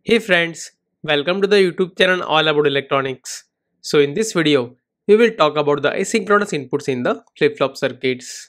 Hey friends, welcome to the YouTube channel all about electronics. So in this video, we will talk about the asynchronous inputs in the flip-flop circuits.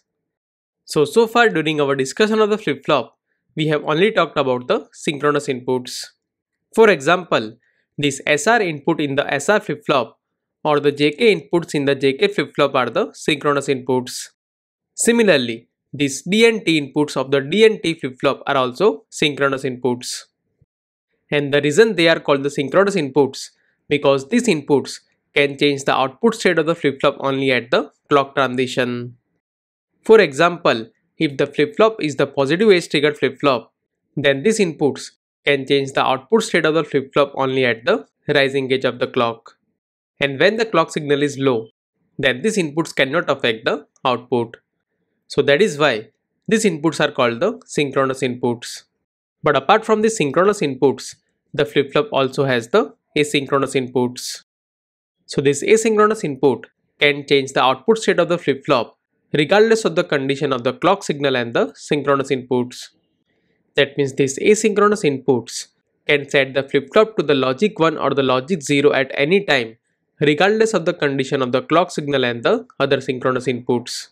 So far during our discussion of the flip-flop, we have only talked about the synchronous inputs. For example, this SR input in the SR flip-flop or the JK inputs in the JK flip-flop are the synchronous inputs. Similarly, these D and T inputs of the D and T flip-flop are also synchronous inputs. And the reason they are called the synchronous inputs because these inputs can change the output state of the flip-flop only at the clock transition. For example, if the flip-flop is the positive edge triggered flip-flop, then these inputs can change the output state of the flip-flop only at the rising edge of the clock. And when the clock signal is low, then these inputs cannot affect the output. So that is why these inputs are called the synchronous inputs. But apart from the synchronous inputs, the flip-flop also has the asynchronous inputs. So this asynchronous input can change the output state of the flip-flop regardless of the condition of the clock signal and the synchronous inputs. That means these asynchronous inputs can set the flip-flop to the logic 1 or the logic 0 at any time regardless of the condition of the clock signal and the other synchronous inputs.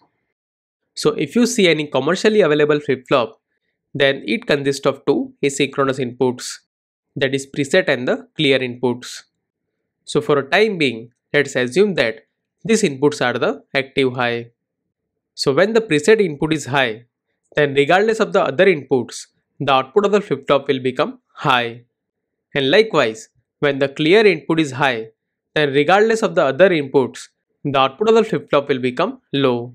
So if you see any commercially available flip-flop, then it consists of two asynchronous inputs, that is preset and the clear inputs. So for a time being, let's assume that these inputs are the active high. So when the preset input is high, then regardless of the other inputs, the output of the flip-flop will become high. And likewise, when the clear input is high, then regardless of the other inputs, the output of the flip-flop will become low.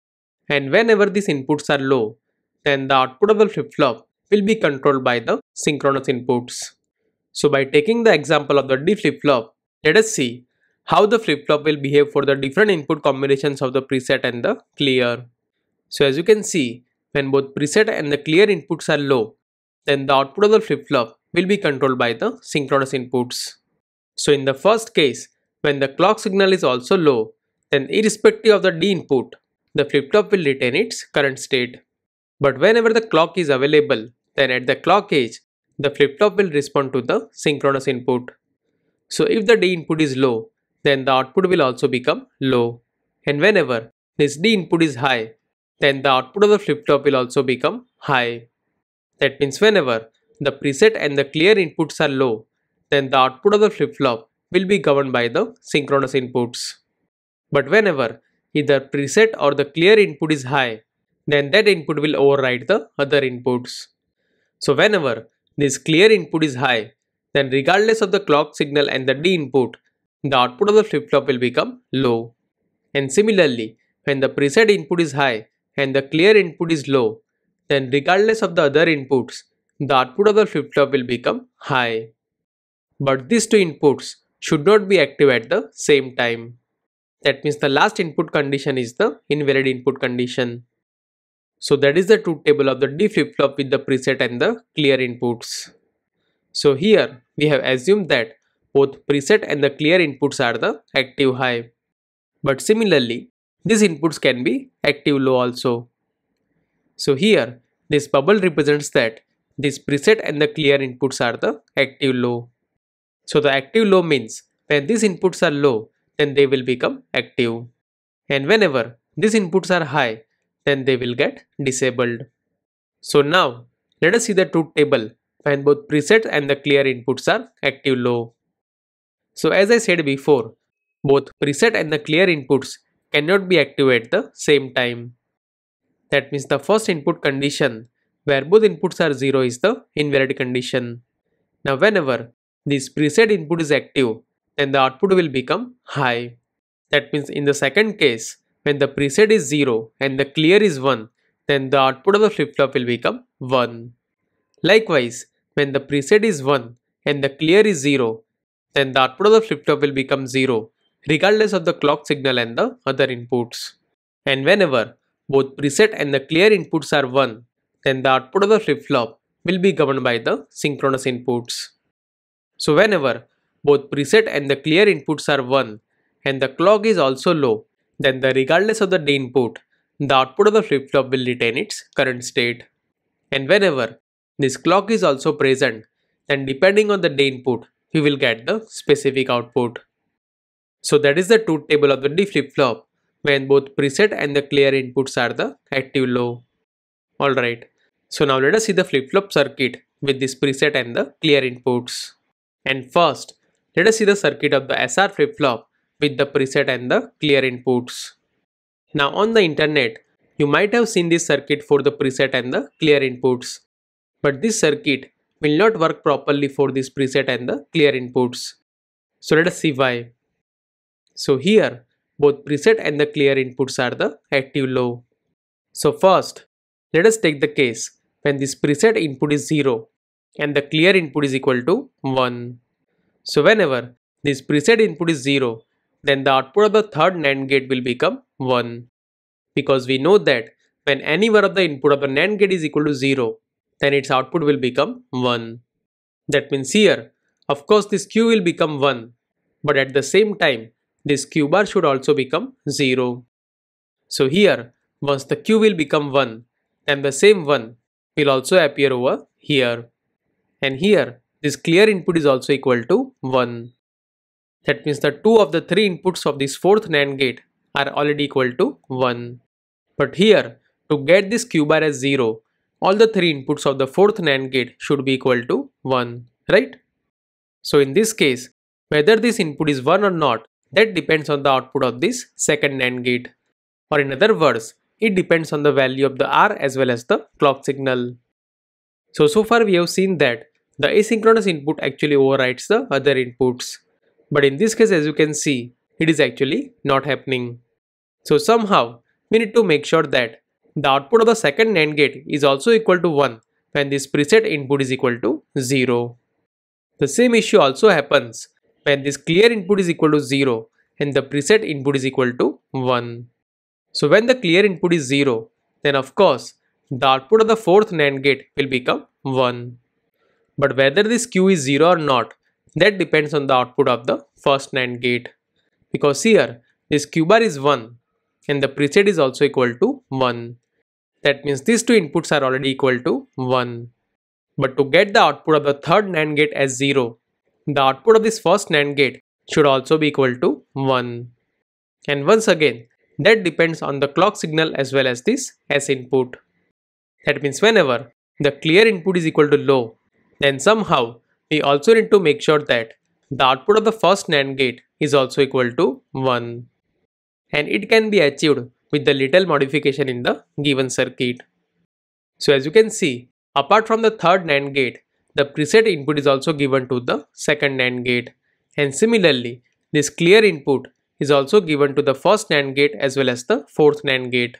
And whenever these inputs are low, then the output of the flip-flop will be controlled by the synchronous inputs. So by taking the example of the D flip-flop, let us see how the flip-flop will behave for the different input combinations of the preset and the clear. So as you can see, when both preset and the clear inputs are low, then the output of the flip-flop will be controlled by the synchronous inputs. So in the first case, when the clock signal is also low, then irrespective of the D input, the flip-flop will retain its current state. But whenever the clock is available, then at the clock edge, the flip-flop will respond to the synchronous input. So if the D input is low, then the output will also become low. And whenever this D input is high, then the output of the flip-flop will also become high. That means whenever the preset and the clear inputs are low, then the output of the flip-flop will be governed by the synchronous inputs. But whenever either preset or the clear input is high, then that input will override the other inputs. So whenever this clear input is high, then regardless of the clock signal and the D input, the output of the flip-flop will become low. And similarly, when the preset input is high and the clear input is low, then regardless of the other inputs, the output of the flip-flop will become high. But these two inputs should not be active at the same time. That means the last input condition is the invalid input condition. So that is the truth table of the D flip-flop with the preset and the clear inputs. So here we have assumed that both preset and the clear inputs are the active high. But similarly, these inputs can be active low also. So here this bubble represents that this preset and the clear inputs are the active low. So the active low means when these inputs are low, then they will become active. And whenever these inputs are high, then they will get disabled. So now let us see the truth table when both preset and the clear inputs are active low. So as I said before, both preset and the clear inputs cannot be active at the same time. That means the first input condition where both inputs are 0 is the invalid condition. Now whenever this preset input is active, then the output will become high. That means in the second case, when the preset is 0 and the clear is 1, then the output of the flip-flop will become 1. Likewise, when the preset is 1 and the clear is 0, then the output of the flip-flop will become 0 regardless of the clock signal and the other inputs. And whenever both preset and the clear inputs are 1, then the output of the flip-flop will be governed by the synchronous inputs. So whenever both preset and the clear inputs are 1 and the clock is also low, then regardless of the D input, the output of the flip-flop will retain its current state. And whenever this clock is also present then depending on the day input, we will get the specific output. So that is the truth table of the D flip-flop when both preset and the clear inputs are the active low. Alright, so now let us see the flip-flop circuit with this preset and the clear inputs. And first, let us see the circuit of the SR flip-flop with the preset and the clear inputs. Now on the internet, you might have seen this circuit for the preset and the clear inputs. But this circuit will not work properly for this preset and the clear inputs. So let us see why. So here, both preset and the clear inputs are the active low. So first, let us take the case when this preset input is 0 and the clear input is equal to 1. So whenever this preset input is 0, then the output of the third NAND gate will become 1. Because we know that when any one of the input of the NAND gate is equal to 0, then its output will become 1. That means here, of course this Q will become 1, but at the same time, this Q bar should also become 0. So here, once the Q will become 1, then the same 1 will also appear over here. And here, this clear input is also equal to 1. That means the 2 of the 3 inputs of this fourth NAND gate are already equal to 1. But here, to get this Q bar as 0, all the 3 inputs of the fourth NAND gate should be equal to 1, right? So in this case, whether this input is 1 or not, that depends on the output of this second NAND gate. Or in other words, it depends on the value of the R as well as the clock signal. So far we have seen that the asynchronous input actually overrides the other inputs. But in this case, as you can see, it is actually not happening. So somehow, we need to make sure that the output of the second NAND gate is also equal to 1 when this preset input is equal to 0. The same issue also happens when this clear input is equal to 0 and the preset input is equal to 1. So when the clear input is 0, then of course, the output of the fourth NAND gate will become 1. But whether this Q is 0 or not, that depends on the output of the first NAND gate. Because here, this Q bar is 1 and the preset is also equal to 1. That means these two inputs are already equal to 1. But to get the output of the third NAND gate as 0, the output of this first NAND gate should also be equal to 1. And once again, that depends on the clock signal as well as this S input. That means whenever the clear input is equal to low, then somehow we also need to make sure that the output of the first NAND gate is also equal to 1. And it can be achieved with the little modification in the given circuit. So as you can see, apart from the third NAND gate, the preset input is also given to the second NAND gate. And similarly, this clear input is also given to the first NAND gate as well as the fourth NAND gate.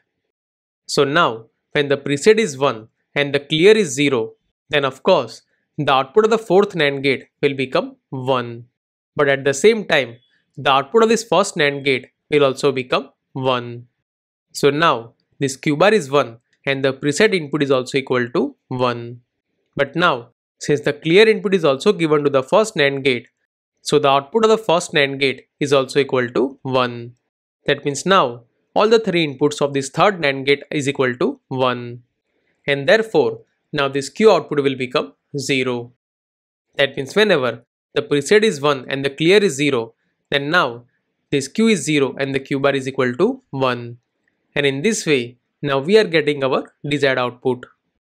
So now, when the preset is 1 and the clear is 0, then of course, the output of the fourth NAND gate will become 1. But at the same time, the output of this first NAND gate will also become 1. So now, this Q bar is 1 and the preset input is also equal to 1. But now, since the clear input is also given to the first NAND gate, so the output of the first NAND gate is also equal to 1. That means now, all the 3 inputs of this third NAND gate is equal to 1. And therefore, now this Q output will become 0. That means whenever the preset is 1 and the clear is 0, then now this Q is 0 and the Q bar is equal to 1. And in this way, now we are getting our desired output.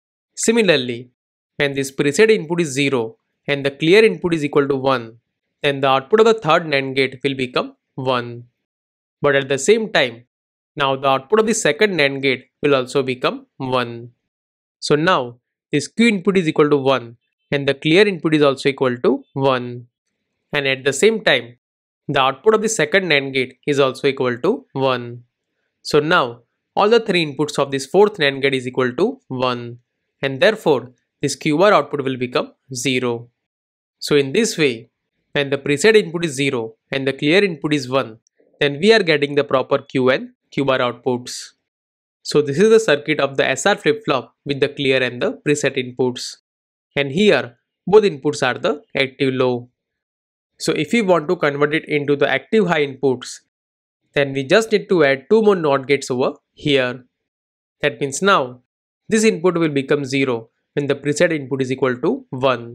Similarly, when this preset input is 0 and the clear input is equal to 1, then the output of the third NAND gate will become 1. But at the same time, now the output of the second NAND gate will also become 1. So now this Q input is equal to 1 and the clear input is also equal to 1. And at the same time, the output of the second NAND gate is also equal to 1. So now all the 3 inputs of this fourth NAND gate is equal to 1. And therefore, this Q bar output will become 0. So in this way, when the preset input is 0 and the clear input is 1, then we are getting the proper Q and Q bar outputs. So this is the circuit of the SR flip-flop with the clear and the preset inputs. And here, both inputs are the active low. So if we want to convert it into the active high inputs, then we just need to add 2 more NOT gates over here. That means now, this input will become 0 when the preset input is equal to 1.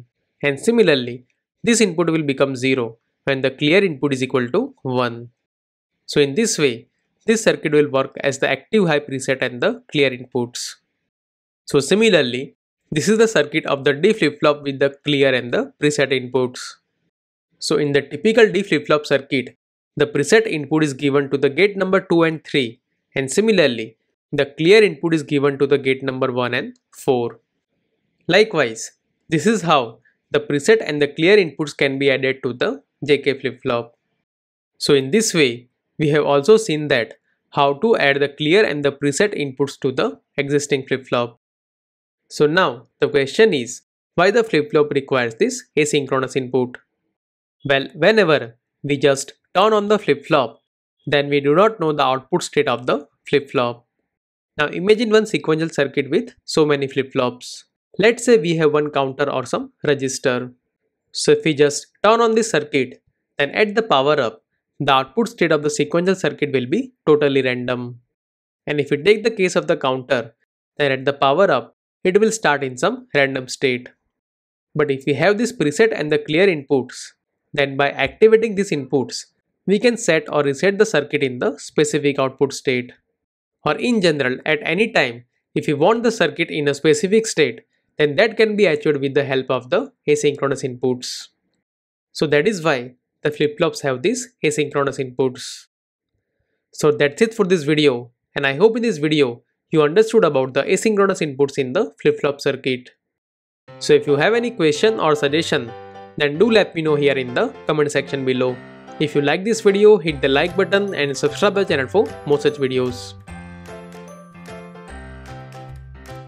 and similarly this input will become 0 when the clear input is equal to 1. So in this way, this circuit will work as the active high preset and the clear inputs. So similarly, this is the circuit of the D flip-flop with the clear and the preset inputs. So in the typical D flip-flop circuit, the preset input is given to the gate number 2 and 3, and similarly, the clear input is given to the gate number 1 and 4. Likewise, this is how the preset and the clear inputs can be added to the JK flip-flop. So in this way, we have also seen that how to add the clear and the preset inputs to the existing flip-flop. So now the question is, why the flip-flop requires this asynchronous input? Well, whenever we just turn on the flip-flop, then we do not know the output state of the flip-flop. Now imagine one sequential circuit with so many flip-flops. Let's say we have one counter or some register. So if we just turn on this circuit, then at the power up, the output state of the sequential circuit will be totally random. And if we take the case of the counter, then at the power up, it will start in some random state. But if we have this preset and the clear inputs, then by activating these inputs, we can set or reset the circuit in the specific output state. Or in general, at any time, if we want the circuit in a specific state, then that can be achieved with the help of the asynchronous inputs. So that is why the flip-flops have these asynchronous inputs. So that's it for this video, and I hope in this video you understood about the asynchronous inputs in the flip-flop circuit. So if you have any question or suggestion, then do let me know here in the comment section below. If you like this video, hit the like button and subscribe the channel for more such videos.